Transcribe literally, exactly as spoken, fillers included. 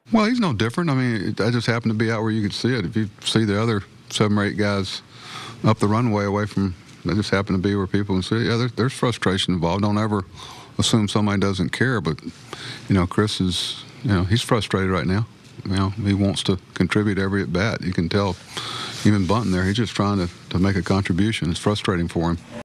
Well, he's no different. I mean, I just happened to be out where you could see it. If you see the other seven or eight guys up the runway away from, they just happen to be where people can see. Yeah, there, there's frustration involved. Don't ever assume somebody doesn't care. But, you know, Chris is, you know, he's frustrated right now. You know, he wants to contribute every at bat. You can tell, even bunting there, he's just trying to, to make a contribution. It's frustrating for him.